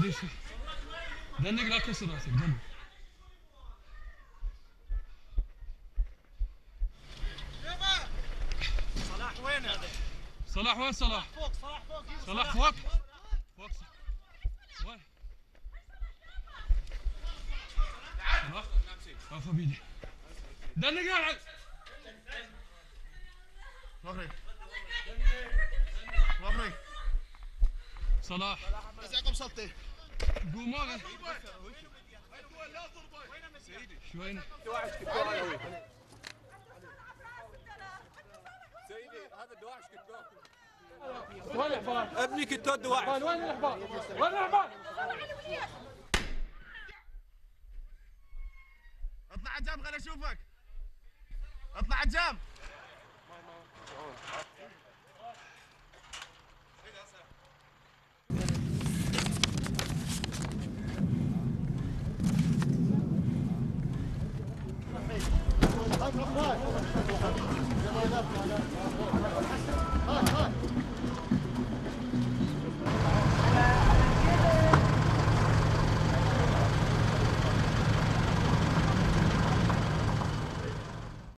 ديش دنق لا كسر راسك دنق. صلاح وين هذا؟ صلاح وين صلاح؟ فوق صلاح فوق. صلاح فوق؟ فوق وين؟ صلاح؟ وقف بيدي. دنق يا ظهري ظهري. صلاح بس عقب سلطي. قوم واقف. شوين؟ سيدي هذا الدواعش كتاب. وين الاحباط؟ ابني كتاب دواعش. وين الاحباط؟ وين الاحباط؟ اطلع عجام خليني اشوفك. اطلع عجام.